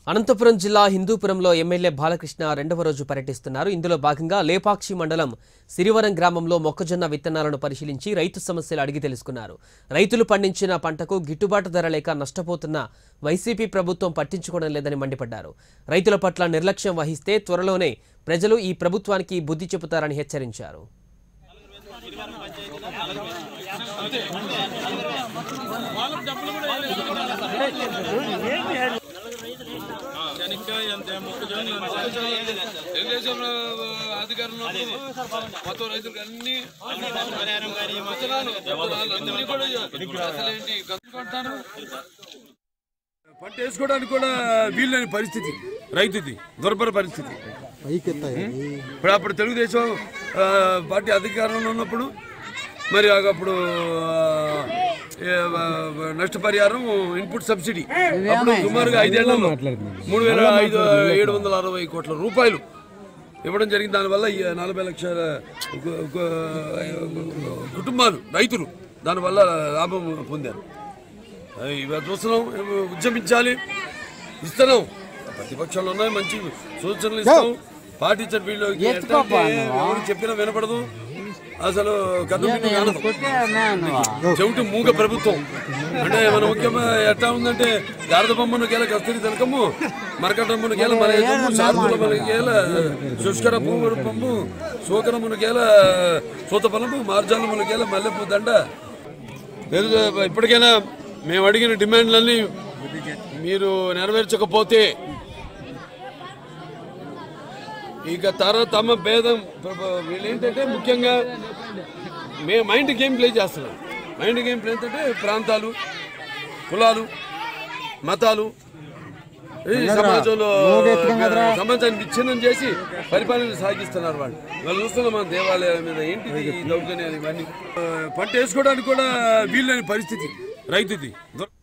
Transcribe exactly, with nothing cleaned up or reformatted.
అనంతపురం జిల్లా హిందూపురంలో ఎమ్మెల్యే బాలకృష్ణ రెండవ రోజు పర్యటిస్తున్నారు. ఇందులో భాగంగా లేపాక్షి మండలం సిరివరం గ్రామంలో మొక్కజొన్న విత్తనాలను పరిశీలించి రైతు సమస్యలు అడిగి తెలుసుకున్నారు. రైతులు పండించిన పంటకు గిట్టుబాటు ధర లేక నష్టపోతున్న వైసీపీ ప్రభుత్వం పట్టించుకోవడం లేదని మండిపడ్డారు. రైతుల పట్ల నిర్లక్ష్యం వహిస్తే త్వరలోనే ప్రజలు ఈ ప్రభుత్వానికి బుద్ధి చెబుతారని హెచ్చరించారు. అధికారులు మొత్తం రైతులకు అన్ని పంట వేసుకోవడానికి కూడా వీల్లేని పరిస్థితి, రైతుది దుర్భర పరిస్థితి. ఇప్పుడు అప్పుడు తెలుగుదేశం పార్టీ అధికారంలో ఉన్నప్పుడు మరి అప్పుడు నష్టపరిహారం ఇన్పుట్ సబ్సిడీ అప్పుడు సుమారుగా ఐదేళ్లలో మూడు వేల ఐదు ఏడు వందల అరవై కోట్ల రూపాయలు ఇవ్వడం జరిగింది. దానివల్ల నలభై లక్షల కుటుంబాలు రైతులు దానివల్ల లాభం పొందారు. ఇవి చూస్తున్నాం, ఉద్యమించాలి, ఇస్తున్నాం. ప్రతిపక్షాలు ఉన్నాయి, మంచి సూచనలు ఇస్తాం, పాటించండి. వీళ్ళు ఎవరు చెప్పినా వినపడదు, అసలు చెవిటి మూగ ప్రభుత్వం. అంటే మన ముఖ్యంగా ఎట్లా ఉందంటే గారద బొమ్మను గేల కస్తూరి తిలకము, మరకటమ్మను గేల మలయము, శార్దుల గేల శుష్కర భూమరూపము, శోకరమును గేల సూతఫలము, మార్జాలమును గేల మల్లెపూ దండ. ఇప్పటికైనా మేము అడిగిన డిమాండ్లన్నీ మీరు నెరవేర్చకపోతే ఇక తరతమ భేదం. వీళ్ళేంటంటే ముఖ్యంగా మేము మైండ్ గేమ్ ప్లే చేస్తున్నాం. మైండ్ గేమ్ ప్లే ఏంటంటే ప్రాంతాలు, కులాలు, మతాలు ఈ సమాజంలో సమాజాన్ని విచ్ఛిన్నం చేసి పరిపాలన సాగిస్తున్నారు వాళ్ళు. వాళ్ళు చూస్తున్నాం మన దేవాలయాల మీద ఏంటిది దౌర్జన్యాలు ఇవన్నీ. పంట వేసుకోవడానికి కూడా వీల్లేని పరిస్థితి రైతుది.